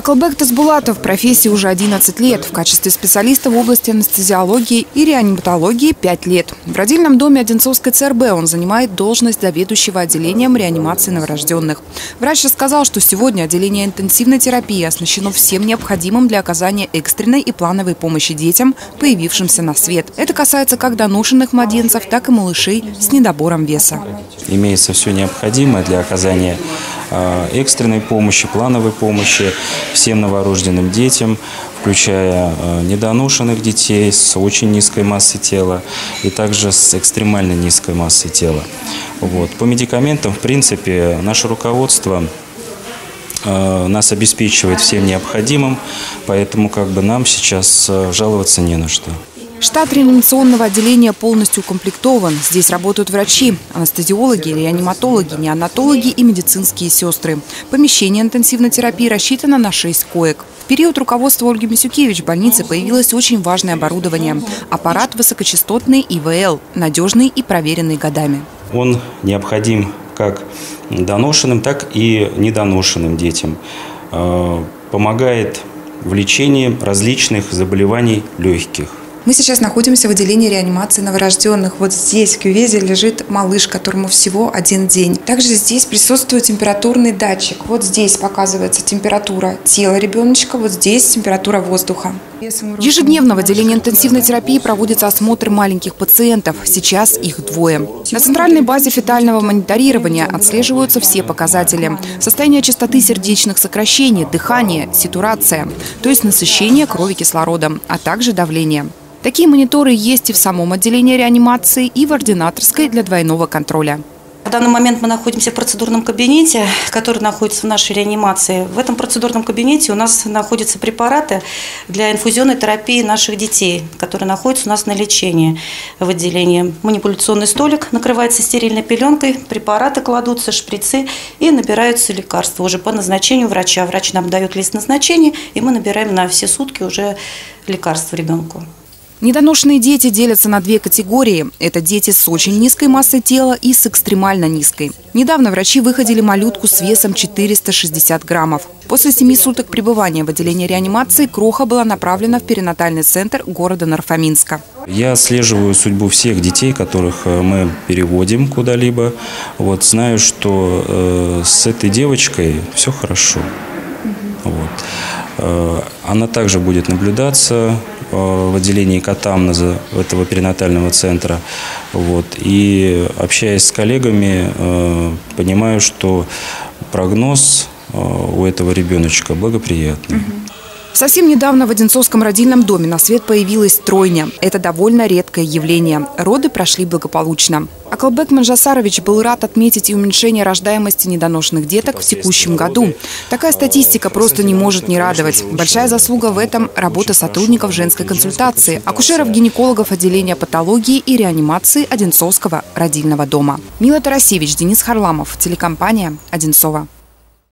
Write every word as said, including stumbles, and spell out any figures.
Акылбек Тасбулатов в профессии уже одиннадцать лет. В качестве специалиста в области анестезиологии и реаниматологии пять лет. В родильном доме Одинцовской ЦРБ он занимает должность заведующего отделением реанимации новорожденных. Врач рассказал, что сегодня отделение интенсивной терапии оснащено всем необходимым для оказания экстренной и плановой помощи детям, появившимся на свет. Это касается как доношенных младенцев, так и малышей с недобором веса. Имеется все необходимое для оказания экстренной помощи, плановой помощи всем новорожденным детям, включая недоношенных детей с очень низкой массой тела и также с экстремально низкой массой тела. Вот. По медикаментам, в принципе, наше руководство нас обеспечивает всем необходимым, поэтому как бы нам сейчас жаловаться не на что. Штат реанимационного отделения полностью укомплектован. Здесь работают врачи, анестезиологи, реаниматологи, неонатологи и медицинские сестры. Помещение интенсивной терапии рассчитано на шесть коек. В период руководства Ольги Мисюкевич в больнице появилось очень важное оборудование – аппарат высокочастотный И В Л, надежный и проверенный годами. Он необходим как доношенным, так и недоношенным детям. Помогает в лечении различных заболеваний легких. Мы сейчас находимся в отделении реанимации новорожденных. Вот здесь в кювезе лежит малыш, которому всего один день. Также здесь присутствует температурный датчик. Вот здесь показывается температура тела ребеночка, вот здесь температура воздуха. Ежедневно в отделении интенсивной терапии проводится осмотр маленьких пациентов. Сейчас их двое. На центральной базе фетального мониторирования отслеживаются все показатели. Состояние частоты сердечных сокращений, дыхание, сатурация, то есть насыщение крови кислородом, а также давление. Такие мониторы есть и в самом отделении реанимации, и в ординаторской для двойного контроля. В данный момент мы находимся в процедурном кабинете, который находится в нашей реанимации. В этом процедурном кабинете у нас находятся препараты для инфузионной терапии наших детей, которые находятся у нас на лечении в отделении. Манипуляционный столик накрывается стерильной пеленкой, препараты кладутся, шприцы и набираются лекарства уже по назначению врача. Врач нам дает лист назначения, и мы набираем на все сутки уже лекарства ребенку. Недоношенные дети делятся на две категории. Это дети с очень низкой массой тела и с экстремально низкой. Недавно врачи выходили малютку с весом четыреста шестьдесят граммов. После семи суток пребывания в отделении реанимации кроха была направлена в перинатальный центр города Нарфаминска. Я отслеживаю судьбу всех детей, которых мы переводим куда-либо. Вот, знаю, что э, с этой девочкой все хорошо. Вот. Э, она также будет наблюдаться в отделении Катамнеза этого перинатального центра. Вот. И общаясь с коллегами, понимаю, что прогноз у этого ребеночка благоприятный. Совсем недавно в Одинцовском родильном доме на свет появилась тройня. Это довольно редкое явление. Роды прошли благополучно. Акылбек Манжасарович был рад отметить и уменьшение рождаемости недоношенных деток в текущем году. Такая статистика просто не может не радовать. Большая заслуга в этом – работа сотрудников женской консультации, акушеров-гинекологов отделения патологии и реанимации Одинцовского родильного дома. Мила Тарасевич, Денис Харламов, телекомпания «Одинцова».